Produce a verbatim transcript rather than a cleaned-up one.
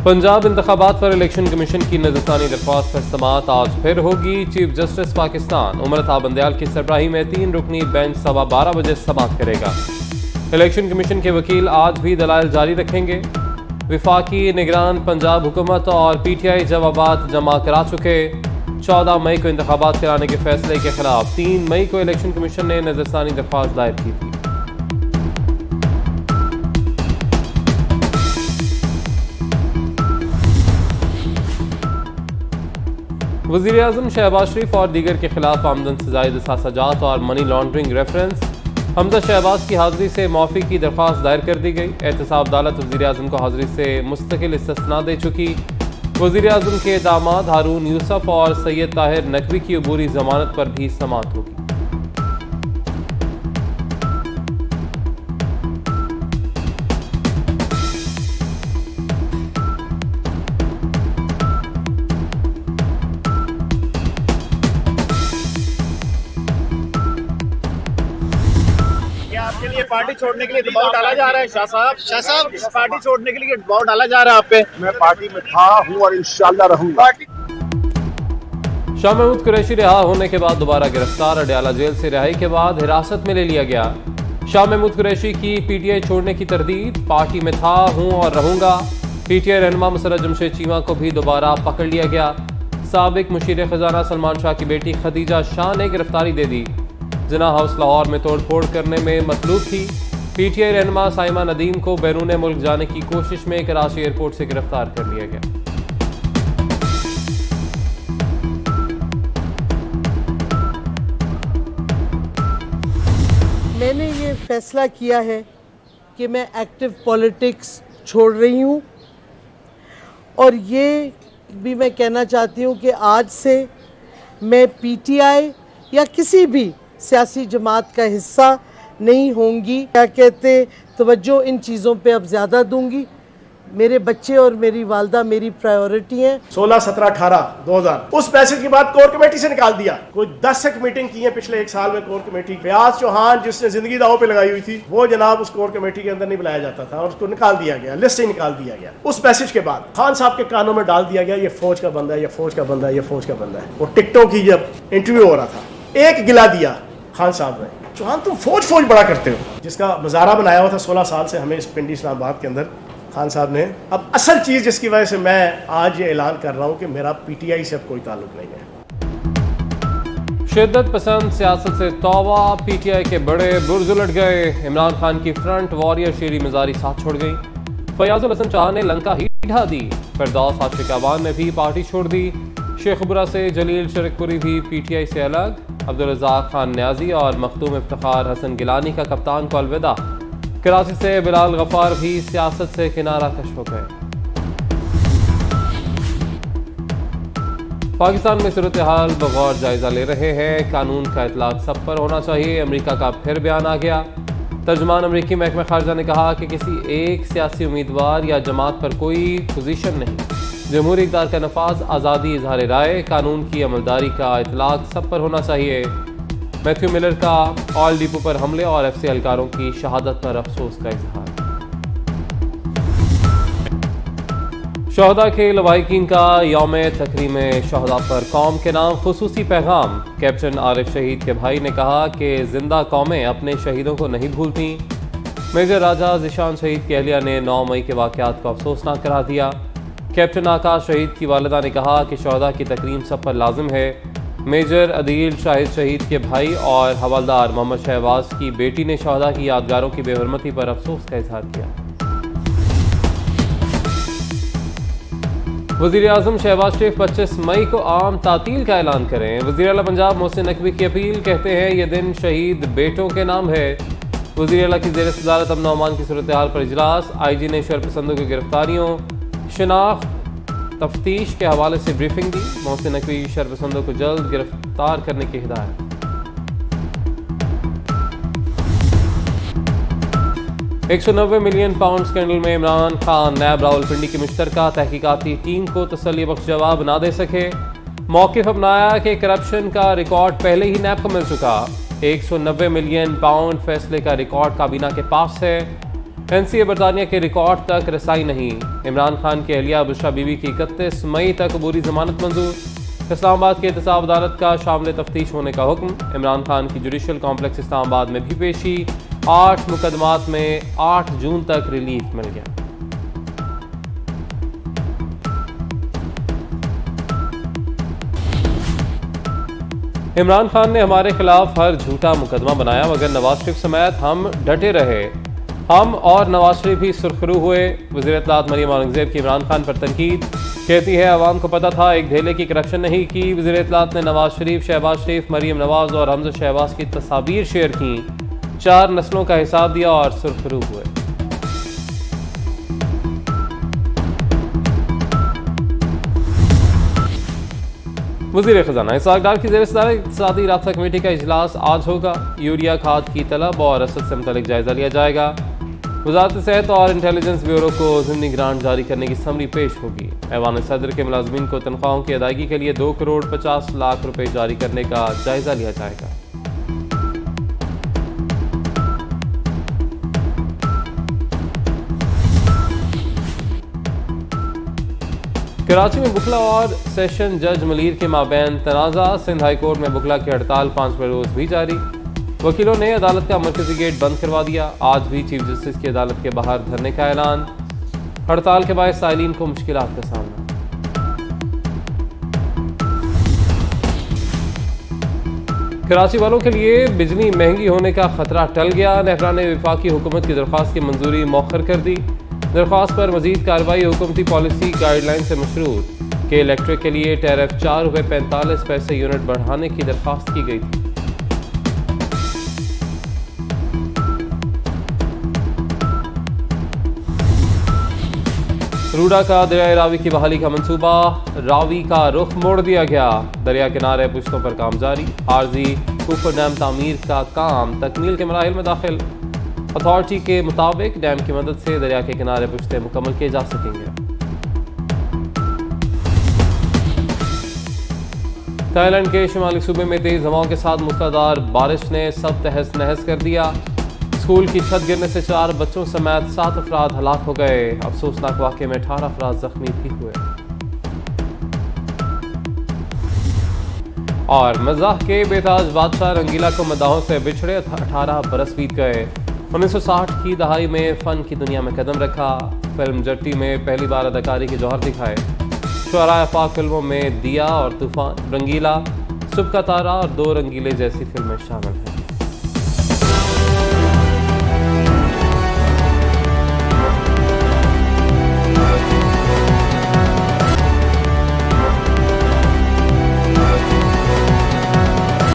पंजाब इंतखाबात पर election commission की नजरसानी दरख्वास्त पर समाअत आज फिर होगी। चीफ जस्टिस पाकिस्तान उमर बंदयाल की सरबराही में तीन रुकनी बेंच सवा बारह बजे समाअत करेगा। इलेक्शन कमीशन के वकील आज भी दलाइल जारी रखेंगे। विफाकी निगरान पंजाब हुकूमत और पी टी आई जवाबात जमा करा चुके। चौदह मई को इंतखाबात कराने के फैसले के खिलाफ तीन मई को इलेक्शन कमीशन ने नजरसानी दरख्वास्त दायर की थी। वज़ीर आज़म शहबाज शरीफ और दीगर के खिलाफ आमदन से ज़ायद असासाजात और money laundering reference Hamza Shahbaz की हाजिरी से माफ़ी की दरख्वास्त दायर कर दी गई। एहतसाब अदालत वज़ीर आज़म को हाजिरी से मुस्तकिल इस्तिस्ना दे चुकी। वज़ीर आज़म के दामाद हारून यूसुफ और सैयद ताहिर नकवी की अबूरी जमानत पर भी समाअत होगी। आपके लिए पार्टी छोड़ने के लिए दबाव डाला जा रहा है? शाह साहब शाह साहब इस पार्टी छोड़ने के लिए दबाव डाला जा रहा है आप पे? मैं पार्टी में था, हूँ और इंशाल्लाह रहूंगा। शाह महमूद कुरैशी रिहा होने के बाद दोबारा गिरफ्तार। अडयाला जेल से रिहाई के बाद हिरासत में ले लिया गया। शाह महमूद कुरैशी की पीटीआई छोड़ने की तरदीद। पार्टी में था, हूँ और रहूंगा। पीटीआई रहनुमा मुसर्रत जमशेद चीमा को भी दोबारा पकड़ लिया गया। साबिक मुशीर खजाना सलमान शाह की बेटी खदीजा शाह ने गिरफ्तारी दे दी। जिना हाउस लाहौर में तोड़फोड़ करने में मतलूब थी। पीटीआई रहनुमा साइमा नदीम को बैरून मुल्क जाने की कोशिश में कराची एयरपोर्ट से गिरफ्तार कर लिया गया। मैंने ये फैसला किया है कि मैं एक्टिव पॉलिटिक्स छोड़ रही हूँ और ये भी मैं कहना चाहती हूँ कि आज से मैं पीटीआई या किसी भी सियासी जमात का हिस्सा नहीं होंगी। क्या कहते तवज्जो इन चीज़ों पे अब ज़्यादा दूंगी। मेरे बच्चे और मेरी वालदा मेरी प्रायोरिटी है। सोलह सत्रह अठारह दो हजार उस पैसे की बात कोर कमेटी से निकाल दिया। कोई दस एक मीटिंग की है पिछले एक साल में कोर कमेटी। फयाज चौहान जिसने जिंदगी दाव पे लगाई हुई थी वो जनाब उस कोर कमेटी के अंदर नहीं बुलाया जाता था और उसको निकाल दिया गया, लिस्ट से निकाल दिया गया। उस मैसेज के बाद खान साहब के कानों में डाल दिया गया ये फौज का बंदा है, ये फौज का बंदा है, ये फौज का बंदा है। वो टिकटों की जब इंटरव्यू हो रहा था एक गिला दिया खान साहब ने, चौहान तुम फौज फौज बड़ा करते हो, जिसका मजारा बनाया हुआ था सोलह साल से हमें इस पिंडी इस्लामाबाद के अंदर खान साहब ने। अब असल चीज जिसकी वजह से मैं आज ये ऐलान कर रहा हूं कि मेरा पीटीआई से अब कोई ताल्लुक नहीं है। शिद्दत पसंद सियासत से तौबा। पीटीआई के बड़े बुर्ज उलट गए। इमरान खान की फ्रंट वॉरियर शेरी मजारी साथ छोड़ गई। फयाजुल हसन चाह ने लंका ही ढा दी। फिरदौस आशिकाबान ने भी पार्टी छोड़ दी। शेखपुरा से जलील शरकपुरी भी पीटीआई से अलग। अब्दुल रज़ाक खान न्याजी और मखदूम इफ्तिखार हसन गिलानी का कप्तान को अलविदा। कराची से बिलाल गफ्फार भी सियासत से किनारा कश हो गए। पाकिस्तान में सूरत हाल बगौर जायजा ले रहे हैं। कानून का इतलाक सब पर होना चाहिए। अमेरिका का फिर बयान आ गया। तर्जुमान अमरीकी महकमा खारजा ने कहा कि किसी एक सियासी उम्मीदवार या जमात पर कोई पोजीशन नहीं। जमहूरी इक़्तिदार का नफाज, आज़ादी, इजहार राय, कानून की अमलदारी का इतलाक सब पर होना चाहिए। मैथ्यू मिलर का ऑयल डिपो पर हमले और एफ सी एहलकारों की शहादत पर अफसोस का इजहार। शहदा के लवाहिकीन का यौम तकरीम शहदा पर कौम के नाम खुसूसी पैगाम। कैप्टन आरिफ शहीद के भाई ने कहा कि जिंदा कौमें अपने शहीदों को नहीं भूलती। मेजर राजा ज़िशान शहीद की अहलिया ने नौ मई के वाक़यात को अफसोसनाक करार दिया। कैप्टन आकाश शहीद की वालिदा ने कहा कि शहदा की तकरीम सब पर लाजिम है। मेजर अदील शाहिद शहीद के भाई और हवलदार मोहम्मद शहबाज की बेटी ने शहदा की यादगारों की बेहरमती पर अफसोस का इजहार किया। वज़ीर आज़म शहबाज शरीफ पच्चीस मई को आम तातील का ऐलान करें। वज़ीर आला पंजाब मोहसिन नकवी की अपील, कहते हैं ये दिन शहीद बेटों के नाम है। वज़ीर आला की ज़ेर सदारत अमन व अमान की सूरत हाल पर इजलास। आई जी ने शरपसंदों की गिरफ्तारियों, शिनाख्त, तफ्तीश के हवाले से ब्रीफिंग दी। मोहसिन नकवी शरपसंदों को जल्द गिरफ्तार करने की हिदायत। एक सौ नब्बे मिलियन पाउंड स्कैंडल में इमरान खान नैब रावलपिंडी की मुश्तरका तहकीकाती टीम को तसल्ली बख्श जवाब ना दे सके। मौक़िफ़ अपनाया कि करप्शन का रिकॉर्ड पहले ही नैब को मिल चुका। एक सौ नब्बे मिलियन पाउंड फैसले का रिकॉर्ड काबीना के पास है। एनसीए बरतानिया के रिकॉर्ड तक रसाई नहीं। इमरान खान की अहलिया बुशरा बीबी की इकतीस मई तक अबूरी जमानत मंजूर। इस्लामाबाद की एहतसाब अदालत का शामिल तफ्तीश होने का हुक्म। इमरान खान की जुडिशल कॉम्प्लेक्स इस्लामाबाद में भी पेशी। आठ मुकदमात में आठ जून तक रिलीफ मिल गया। इमरान खान ने हमारे खिलाफ हर झूठा मुकदमा बनाया मगर नवाज शरीफ समेत हम डटे रहे। हम और नवाज शरीफ भी सुरखरू हुए। वज़ीर इत्तलात मरियम औरंगज़ेब की इमरान खान पर तनकीद। कहती है अवाम को पता था एक ढेले की करप्शन नहीं की। वज़ीर इत्तलात ने नवाज शरीफ, शहबाज शरीफ, मरियम नवाज और हमजा शहबाज की तस्वीर शेयर की। चार नस्लों का हिसाब दिया और सुरखरू हुए। वज़ीर ख़ज़ाना इसहाक़ डार की ज़ेर सदारत इक़्तिसादी राब्ता कमेटी का इजलास आज होगा। यूरिया खाद की तलब और रसद से मुतालिक जायजा लिया जाएगा। वज़ारत सेहत और इंटेलिजेंस ब्यूरो को ज़िमनी ग्रांट जारी करने की समरी पेश होगी। ऐवान सदर के मुलाज़मीन को तनख्वाहों की अदायगी के लिए दो करोड़ पचास लाख रुपए जारी करने का जायजा लिया जाएगा। कराची में बुखला और सेशन जज मलीर के माबैन तनाज़ा। सिंध हाई कोर्ट में बुखला की हड़ताल पाँच रोज भी जारी। वकीलों ने अदालत का मरकजी गेट बंद करवा दिया। आज भी चीफ जस्टिस की अदालत के बाहर धरने का ऐलान। हड़ताल के बाद साइलिन को मुश्किलात का सामना। कराची वालों के लिए बिजली महंगी होने का खतरा टल गया। नेहरा ने वफाकी हुकूमत की दरख्वास्त की मंजूरी मौखर कर दी। दरख्वास्त पर मजीद कार्रवाई हुकूमती पॉलिसी गाइडलाइन से मशरूत के इलेक्ट्रिक के लिए टैरिफ चार रुपये पैंतालीस पैसे यूनिट बढ़ाने की दरख्वास्त की गई थी। रूडा का दरिया रावी की बहाली का मंसूबा। रावी का रुख मोड़ दिया गया। दरिया किनारे पुश्तों पर काम जारी। आरजी कुफर डैम तामीर का काम तकमील के मराहिल में दाखिल। अथॉरिटी के मुताबिक डैम की मदद से दरिया के किनारे पुश्ते मुकम्मल किए जा सकेंगे। थाईलैंड के शुमाली सूबे में तेज हवाओं के साथ मूसलाधार बारिश ने सब तहस नहस कर दिया। स्कूल की छत गिरने से चार बच्चों समेत सात अफराद हलाक हो गए। अफसोसनाक वाक़े में अठारह अफराद जख्मी भी हुए। और मज़ाह के बेताज बादशाह रंगीला को मदाहों से बिछड़े अठारह बरस बीत गए। उन्नीस सौ साठ की दहाई में फ़न की दुनिया में कदम रखा। फिल्म जट्टी में पहली बार अदाकारी के जौहर दिखाए। शुअरा आफाक फिल्मों में दिया और तूफान, रंगीला, सुबह का तारा और दो रंगीले जैसी फिल्में शामिल हैं।